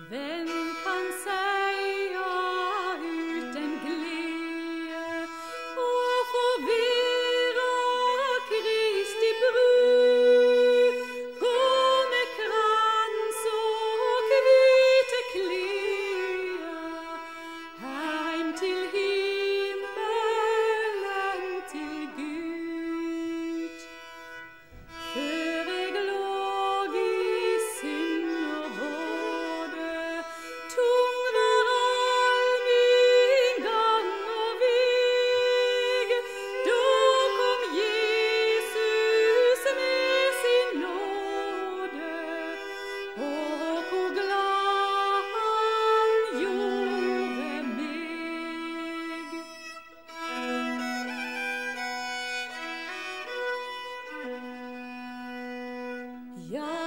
Hvem kan seia uten glede og forvirra Kristi brud? Gå med krans og hvite klede heim til himmelen, til Gud. Før eg låg i synd og våde, tung var all min gang og veg. Da kom Jesus med sin nåde, og hvor glad han gjorde meg. Ja,